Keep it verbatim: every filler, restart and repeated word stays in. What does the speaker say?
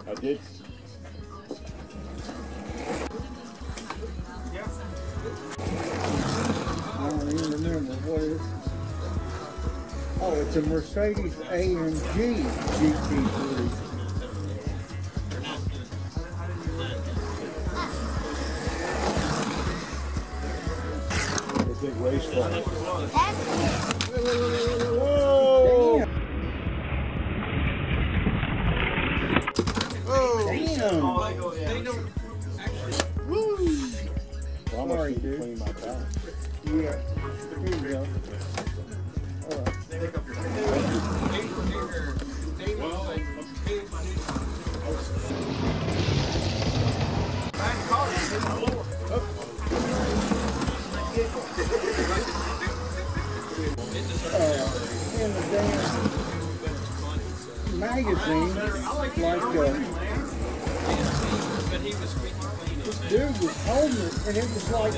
I did. I don't even remember what it is. Oh, it's a Mercedes A M G G T three. Big race car. Whoa! Damn! Woo! Well, I'm Sorry, gonna dude. clean my car. Yeah. Here you go. All right. Uh, in the damn magazine, like uh, this dude was holding it, and it was like